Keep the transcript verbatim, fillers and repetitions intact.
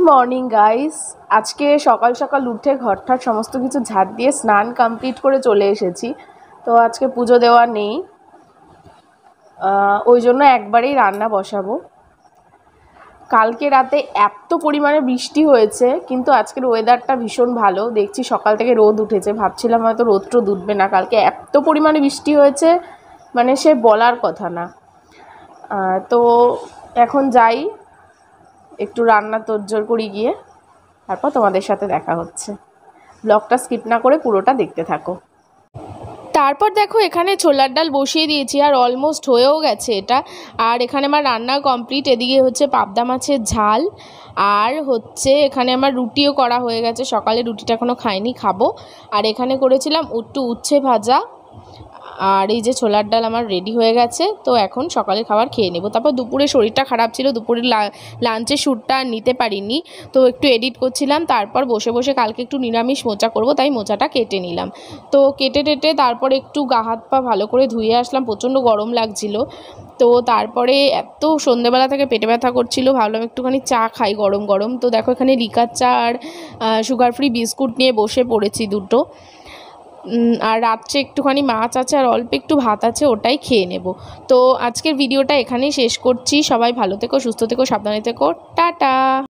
Morning guys. আজকে সকাল সকাল উঠে ঘরটার সমস্ত কিছু ঝাড় দিয়ে স্নান কমপ্লিট করে চলে এসেছি। তো আজকে পুজো দেওয়া নেই, ওই জন্য একবারেই রান্না বসাবো। কালকে রাতে এত পরিমাণে বৃষ্টি হয়েছে, কিন্তু আজকের ওয়েদারটা ভীষণ ভালো। দেখছি সকাল থেকে রোদ উঠেছে, ভাবছিলাম হয়তো রোদ টোদ উঠবে না। কালকে এত পরিমাণে বৃষ্টি হয়েছে, মানে সে বলার কথা না। তো এখন যাই, একটু রান্না তোড়জোড় করি গিয়ে, তারপর তোমাদের সাথে দেখা হচ্ছে। ব্লগটা স্কিপ না করে পুরোটা দেখতে থাকো। তারপর দেখো এখানে ছোলার ডাল বসিয়ে দিয়েছি, আর অলমোস্ট হয়েও গেছে এটা। আর এখানে আমার রান্না কমপ্লিট। এদিকে হচ্ছে পাবদা মাছের ঝাল, আর হচ্ছে এখানে আমার রুটিও করা হয়ে গেছে। সকালে রুটিটা এখনও খাইনি, খাবো। আর এখানে করেছিলাম একটু উচ্ছে ভাজা, আর এই যে ছোলার ডাল আমার রেডি হয়ে গেছে। তো এখন সকালে খাবার খেয়ে নেব। তারপর দুপুরে শরীরটা খারাপ ছিল, দুপুরে লাঞ্চের শ্যুটটা নিতে পারিনি, তো একটু এডিট করছিলাম। তারপর বসে বসে কালকে একটু নিরামিষ মোচা করব, তাই মোচাটা কেটে নিলাম। তো কেটে টেটে তারপর একটু গা হাত পা ভালো করে ধুয়ে আসলাম, প্রচণ্ড গরম লাগছিল। তো তারপরে এত সন্ধ্যেবেলা থেকে পেটে ব্যথা করছিল, ভাবলাম একটুখানি চা খাই গরম গরম। তো দেখো এখানে লিকার চা আর সুগার ফ্রি বিস্কুট নিয়ে বসে পড়েছি দুটো। আর রাত্রে একটুখানি মাছ আছে আর অল্প একটু ভাত আছে, ওটাই খেয়ে নেব। তো আজকের ভিডিওটা এখানেই শেষ করছি। সবাই ভালো থেকো, সুস্থ থেকো, সাবধানে থেকো, টাটা।